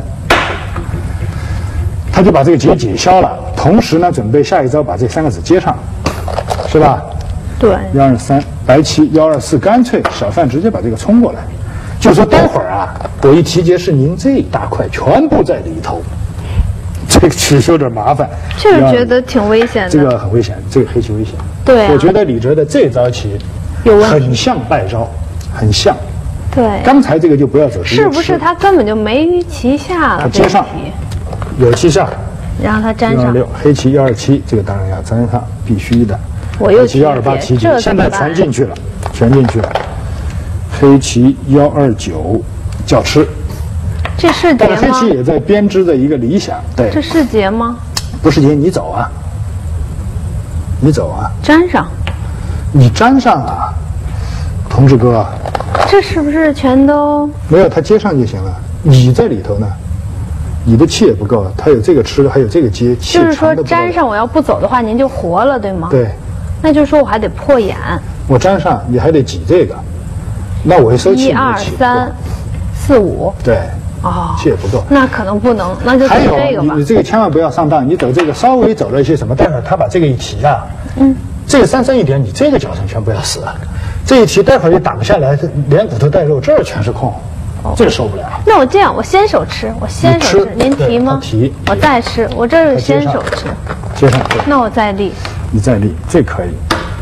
他就把这个结解消了，同时呢，准备下一招把这3个子接上，是吧？
对。
123，白棋124，干脆小范直接把这个冲过来，就说待会儿啊，我一提结是您这一大块全部在里头，这个其实有点麻烦。
确实觉得挺危险的。
这个很危险，这个黑棋危险。
对、啊。
我觉得李哲的这招棋很像败招，很像。
对。
刚才这个就不要走。
是不是他根本就没棋下了？
他接上。有棋下，
然后他粘上
126，黑棋127，这个当然要粘上，必须的。
我又
棋128提结，现在全进去了，全进去了。黑棋129，叫吃。
这是结吗？
但是黑棋也在编织着一个理想，对。
这是结吗？
不是结，你走啊，你走啊。
粘上。
你粘上啊，同志哥。
这是不是全都？
没有，他接上就行了。你在里头呢。你的气也不够，它有这个吃，还有这个接，气
就是说粘上，我要不走的话，您就活了，对吗？
对。
那就是说我还得破眼。
我粘上，你还得挤这个，那我一收气。1、
2、3、4、5。
对。
哦。
气也不够。
那可能不能，那就走这个吧。
你这个千万不要上当，你走这个稍微走了一些什么，待会儿他把这个一提啊，这个3深一点，你这个脚程全不要死啊，这一提待会儿一挡下来，连骨头带肉，这儿全是空。这个受不了。
那我这样，我先手吃，您提吗？
提。
我再吃，我这是先手吃。
接上。
那我再立。
你再立，这可以。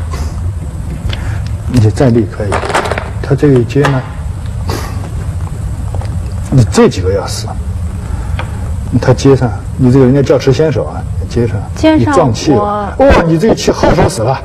你再立可以。他这个一接呢，你这几个要死。他接上，你这个人家叫吃先手啊，接上。
接上。
你撞气了。哇，你这个气后手死了。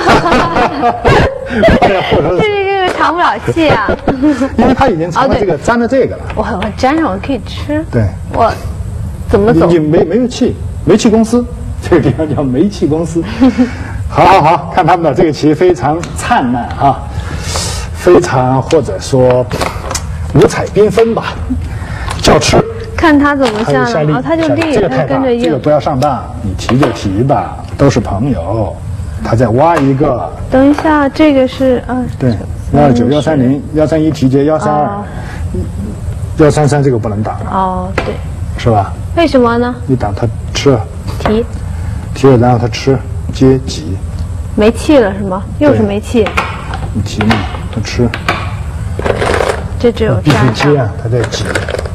这个长不了气啊。
因为他已经成了这个粘了这个了。
我粘上我可以吃。
对。
我怎么走？
你没有气，煤气公司，这个地方叫煤气公司。好，看他们的这个棋非常灿烂啊，非常或者说五彩缤纷吧，叫吃。
看他怎么下了，他就立，他跟着应。
这个不要上当，你提就提吧，都是朋友。他再挖一个。
等一下，这个是
对，129、130、131提结132、133，这个不能挡。
哦，对。
是吧？
为什么呢？
你挡他吃。提了，然后他吃接挤。
没气了是吗？又是没气。
你提嘛，他吃。
这只有
必须接啊，他在挤。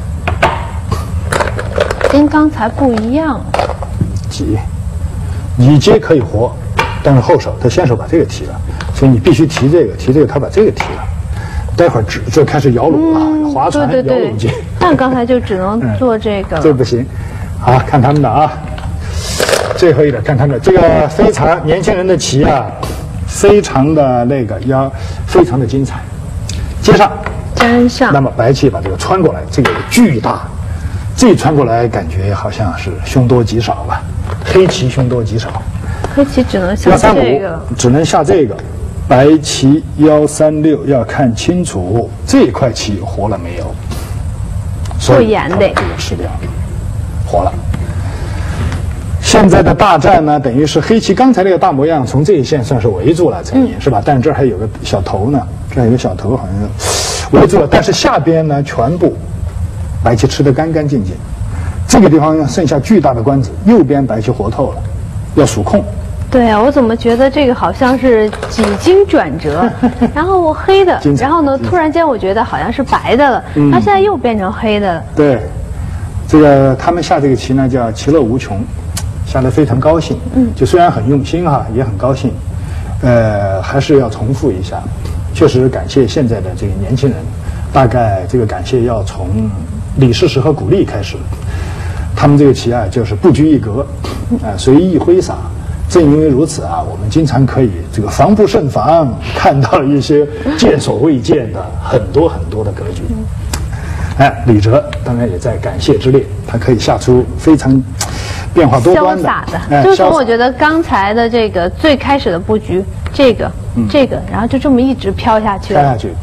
跟刚才不一样。
挤，你接可以活，但是后手他先手把这个提了，所以你必须提这个，他把这个提了。待会儿就开始摇橹了，划船摇橹机。
但刚才就只能做这个。
这不行，好看他们的啊。最后一点看他们这个非常年轻人的棋啊，非常的非常的精彩。接上，
粘上。
那么白棋把这个穿过来，这个巨大，这一穿过来感觉好像是凶多吉少吧。黑棋凶多吉少。
黑棋只能下这个。
只能下这个。白棋136要看清楚这块棋活了没有，
所以他把
这个吃掉，活了。现在的大战呢，等于是黑棋刚才那个大模样，从这一线算是围住了陈寅，是吧？但是这儿还有个小头呢，这儿有个小头，好像是围住了。但是下边呢，全部白棋吃得干干净净。这个地方剩下巨大的关子，右边白棋活透了，要数控。
对啊，我怎么觉得这个好像是几经转折，然后我黑的，然后呢，突然间我觉得好像是白的了，它现在又变成黑的了。
对，这个他们下这个棋呢叫其乐无穷，下得非常高兴。就虽然很用心哈，也很高兴。还是要重复一下，确实感谢现在的这个年轻人，大概这个感谢要从李世石和古力开始。他们这个棋啊，就是不拘一格，随意挥洒。正因为如此啊，我们经常可以这个防不胜防，看到一些见所未见的很多很多的格局。李哲当然也在感谢之列，他可以下出非常变化多端的、
潇洒的。就是从我觉得刚才的这个最开始的布局，这个，然后就这么一直飘下去。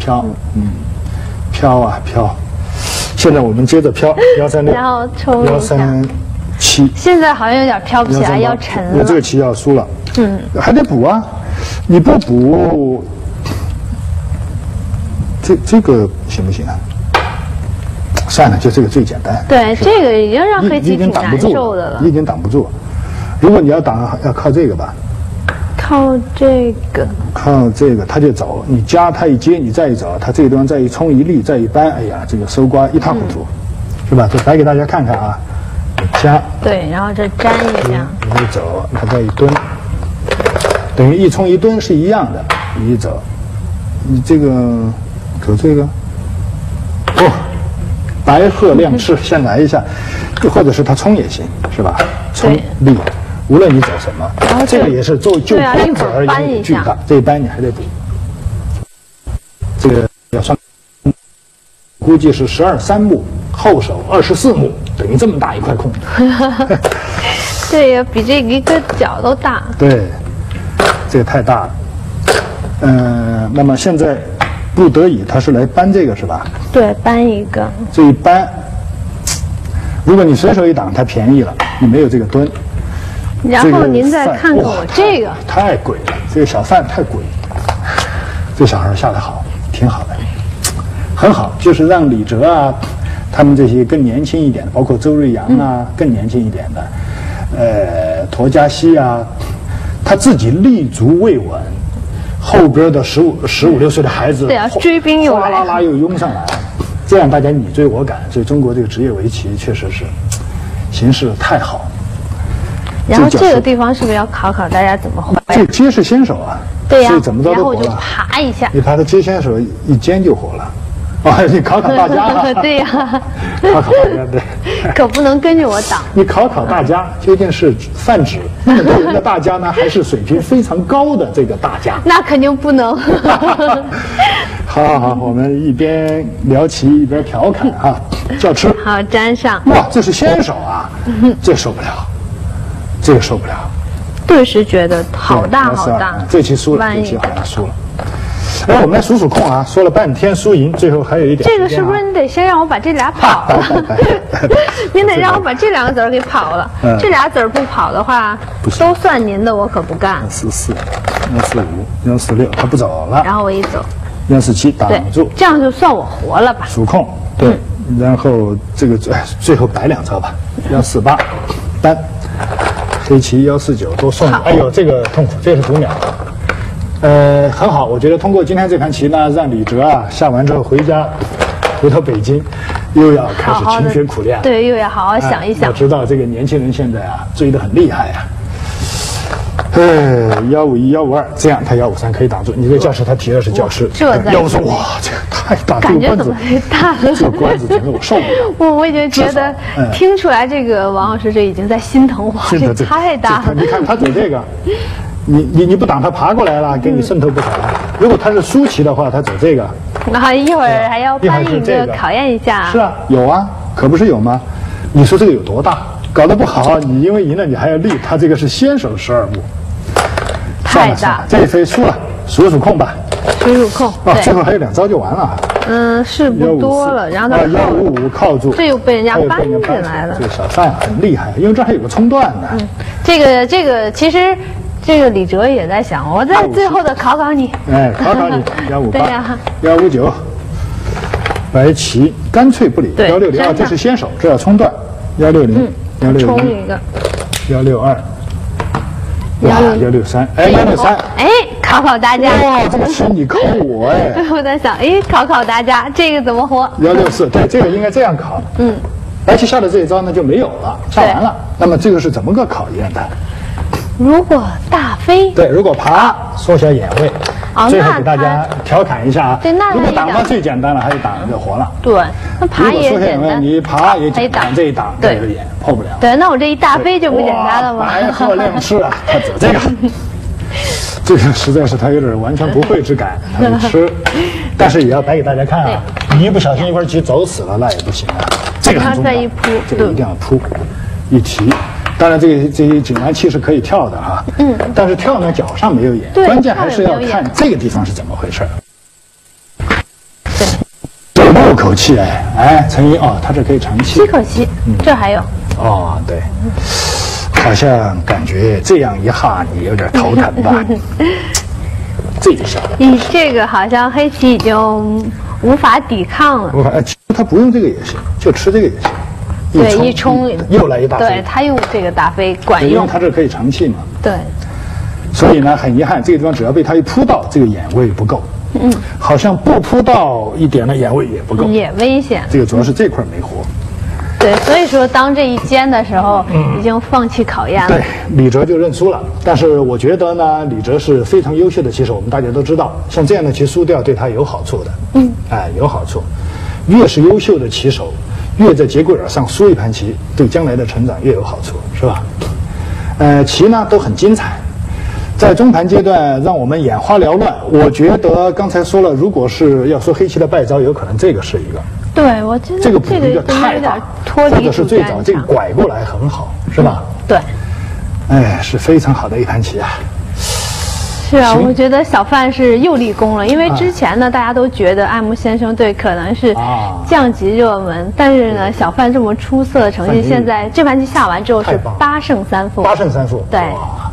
飘啊飘。现在我们接着飘136，
然后抽
137。
现在好像有点飘不起来，要沉了。
我这个棋要输了，还得补啊！你不补， 这个行不行啊？算了，就这个最简单。
对，这个已经让黑棋挺难受的了。
你已经挡不住。如果你要挡，要靠这个吧。
靠这个。
靠这个，他就走。你加他一接，你再一走，他这个地方再一冲一立，再一扳，哎呀，这个搜刮一塌糊涂，是吧？这摆给大家看看啊。加。对，
然后这粘一下。
你一走，他再一蹲，等于一冲一蹲是一样的。你一走，你这个走这个，哦。白鹤亮翅，先来一下，或者是他冲也行，是吧？冲立，无论你走什么，这个也是就公子而言巨大，这一扳你还得补。这个要算，估计是12-3目，后手24目，等于这么大一块空。
这个比这一个角都大。
对，这个太大了。那么现在。不得已，他是来扳这个是吧？
对，扳一个。
这一扳，如果你随手一挡，他便宜了，你没有这个蹲。
然后您再看看我这个，
太鬼了，这个小范太鬼。这小孩下得好，挺好的，很好，就是让李哲啊，他们这些更年轻一点的，包括周瑞阳啊，更年轻一点的，佗佳熙啊，他自己立足未稳。后边的15、16岁的孩子，
对啊，追兵又来，
哗啦啦又拥上来，这样大家你追我赶，所以中国这个职业围棋确实是形势太好。
然后这个地方是不是要考考大家怎么活？
这接是先手啊，
对呀，
所以怎么着都活了。
然后我就爬一下，
你爬到接先手一尖就活了。哦，你考考大家了。
对呀，
考考大家对。
可不能跟着我挡。
你考考大家究竟是泛指那么多人的大家呢，还是水平非常高的这个大家？
那肯定不能。
好，我们一边聊棋一边调侃啊，叫吃。
好，粘上。
哇，这是先手啊，这受不了，这个受不了。
顿时觉得好大好大。
这期输了，这期好像输了。哎，我们来数数空啊，说了半天输赢，最后还有一点。
这个是不是你得先让我把这俩跑了？您得让我把这2个子儿给跑了。这俩子儿不跑的话，都算您的，我可不干。
144、145、146，他不走了。
然后我一走
，147挡住，
这样就算我活了吧？
数空，对，然后这个最后摆2招吧，148，单，黑棋149都送你。哎呦，这个痛苦，这是读秒。很好，我觉得通过今天这盘棋呢，让李哲啊下完之后回家，回到北京，又要开始勤学苦练，
对，又要好好想一想。
我知道这个年轻人现在啊追得很厉害呀。151、152，这样他153可以挡住。你这教室他提的是教室，153，哇，这个太大，
感觉怎么太大了？
这个关子简直我受不了。
我已经觉得听出来，这个王老师这已经在心疼我，这太大了。
你看他走这个。你不挡他爬过来了，给你渗透不少了。如果他是输棋的话，他走这个，
那一会儿还要搬一个考验一下。
是啊，有啊，可不是有吗？你说这个有多大？搞得不好，你因为赢了，你还要立。他这个是先手12目，
太大。
这一飞输了，数数空吧。
数空。
啊，最后还有2招就完了。
是不多了，然后他
155靠住，
这又被人家搬进来了。
这个小范很厉害，因为这还有个冲段呢。
这个其实。这个李哲也在想，我在最后的考考你。
考考你158，
对呀
159，白棋干脆不理。160，这是先手，这要冲段。160，
冲一个。
162， 163，哎，163，
哎，考考大家。
哇，这个棋你考我哎！
我在想，哎，考考大家，这个怎么活
？164，对，这个应该这样考。白棋下的这一招呢就没有了，下完了。那么这个是怎么个考验的？
如果大飞，
对，如果爬缩小眼位，最后给大家调侃一下啊。
对，那
如果挡嘛最简单了，还有挡就活了。
对，那爬也简单。
你爬也简单，这一挡这个眼破不了。
对，那我这一大飞就不简单了吗？
白鹤亮翅啊，他走这个，这个实在是他有点完全不会之感，他就吃。但是也要摆给大家看啊，你一不小心一块棋走死了那也不行啊。这个很重要，这个一定要扑，一提。当然，这些井然气是可以跳的哈，但是跳呢脚上没有眼，关键还是要看这个地方是怎么回事。对，6口气哎，陈一他这可以长气。
7口气，这还有。
对，好像感觉这样一下你有点头疼吧？这一下，
这个好像黑棋已经无法抵抗了。
其实他不用这个也行，就吃这个也行。
对，一冲
又来一大飞。
对，他用这个大飞管用，
因为他这可以长气嘛。
对。
所以呢，很遗憾，这个地方只要被他一扑到，这个眼位不够。好像不扑到一点的眼位也不够，
也危险。
这个主要是这块没活。
对，所以说当这一尖的时候，已经放弃考验了。
对，李哲就认输了。但是我觉得呢，李哲是非常优秀的棋手，我们大家都知道，像这样的棋输掉对他有好处的。有好处。越是优秀的棋手，越在节骨眼上输一盘棋，对将来的成长越有好处，是吧？棋呢都很精彩。在中盘阶段，让我们眼花缭乱。我觉得刚才说了，如果是要说黑棋的败招，有可能这个是一个。
对，我觉得
这个布局太大，
脱离
这个是最早，这个拐过来很好，是吧？
对。
是非常好的一盘棋啊。
是啊，我觉得小范是又立功了，因为之前呢，大家都觉得爱慕先生队可能是降级热门，但是呢，小范这么出色的成绩，现在这盘棋下完之后是8胜3负。
8胜3负。
对。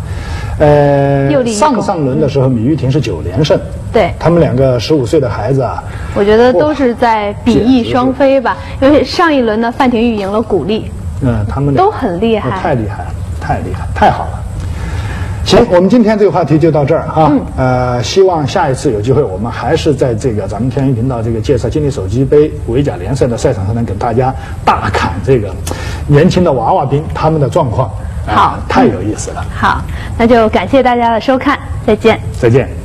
上轮的时候，米玉婷是9连胜。
对，
他们两个15岁的孩子啊，
我觉得都是在比翼双飞吧。因为上一轮呢，范廷钰赢了古力，
他们
都很厉害，
太厉害了，太厉害，太好了。行，我们今天这个话题就到这儿哈。希望下一次有机会，我们还是在这个咱们天娱频道这个介绍金立手机杯围甲联赛的赛场上，能给大家大侃这个年轻的娃娃兵他们的状况。
好，
太有意思了。
好，那就感谢大家的收看，再见。
再见。